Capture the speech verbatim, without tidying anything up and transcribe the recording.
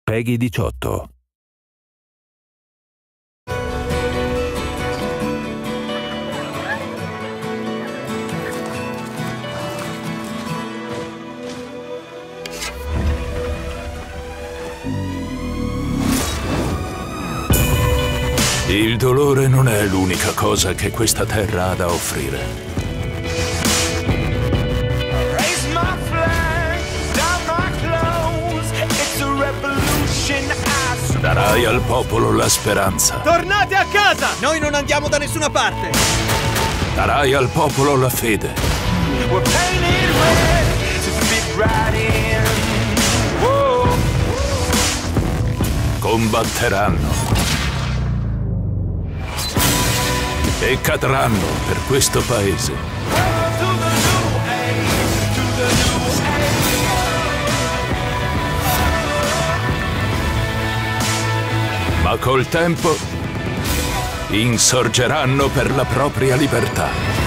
PEGI diciotto. Il dolore non è l'unica cosa che questa terra ha da offrire. Darai al popolo la speranza. Tornate a casa! Noi non andiamo da nessuna parte! Darai al popolo la fede. Combatteranno. E cadranno per questo paese. Ma col tempo insorgeranno per la propria libertà.